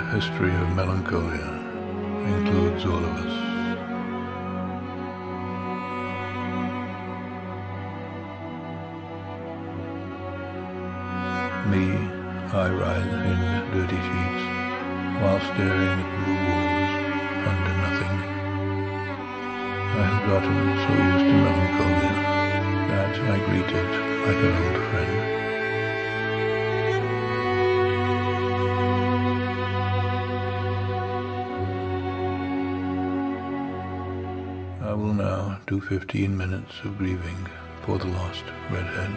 history of melancholia includes all of us. Me, I writhe in dirty sheets while staring at blue walls under nothing. I have gotten so used to melancholia that I greet it like an old friend. I will now do 15 minutes of grieving for the lost redhead.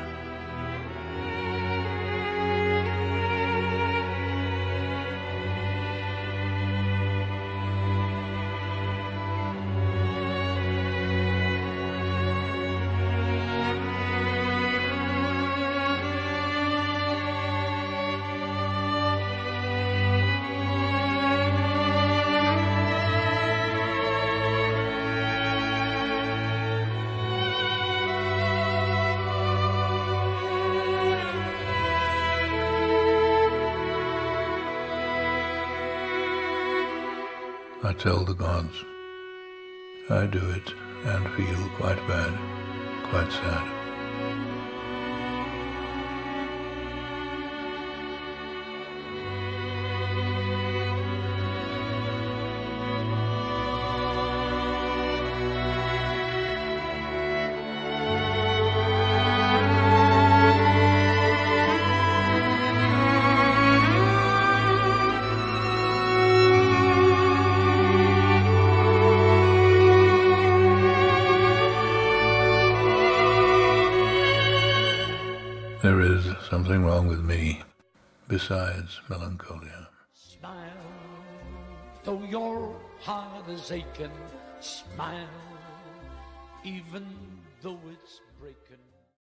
I tell the gods. I do it and feel quite bad, quite sad. There is something wrong with me, besides melancholia. Smile, though your heart is aching. Smile, even though it's breaking.